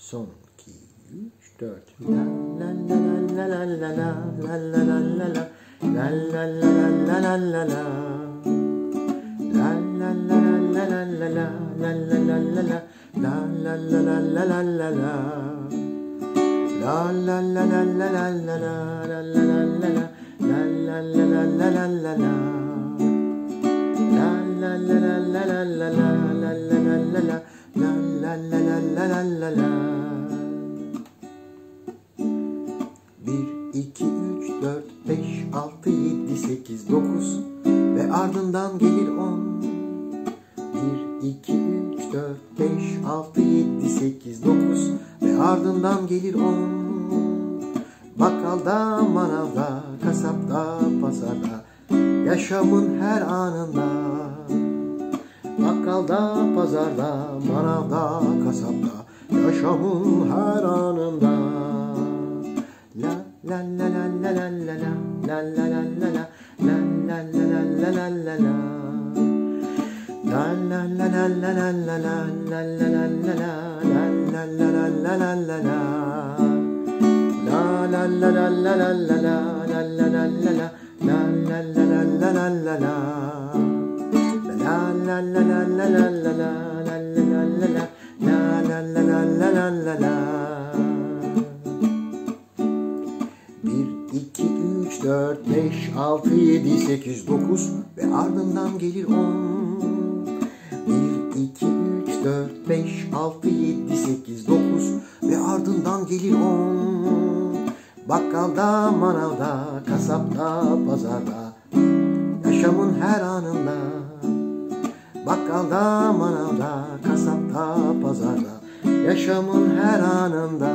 Son 2, 3, 4. La la la la la la la la la la la la la la la la la la. La la la la la la la la la la la la la la la la la la la. La la la la la la la la la la la la la la la la la la la. La la la la la la la la la la la la. La la la la la la la. 1, 2, 3, 4, 5, 6, 7, 8, 9 ve ardından gelir 10. 1, 2, 3, 4, 5, 6, 7, 8, 9 ve ardından gelir 10. Bakkalda, manavda, kasapta, pazarda, yaşamın her anında. Bakkalda, pazarda, manavda, kasapta, yaşamın her anında. La la la la la la la la la la la la la la la la la la la. La la la la la la la la la la la la la la la la la la la. La la la la la la la la la la la la la la la la la la la. La la la la la la la la la la la la la la la la la. 1, 2, 3, 4, 5, 6, 7, 8, 9 ve ardından gelir 10. 1, 2, 3, 4, 5, 6, 7, 8, 9 ve ardından gelir 10. Bakkalda, manavda, kasapta, pazarda, yaşamın her anında. Bakkalda, manavda, kasapta, pazarda, yaşamın her anında.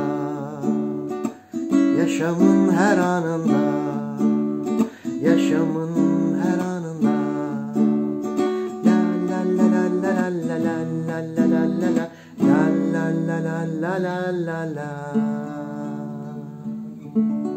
Yaşamın her anında. Yaşamın her anında. La la la la la la la la la la la la la la la la la la la.